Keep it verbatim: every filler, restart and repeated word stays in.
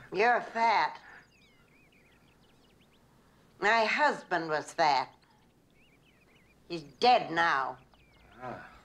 You're fat. My husband was fat. He's dead now. Ah.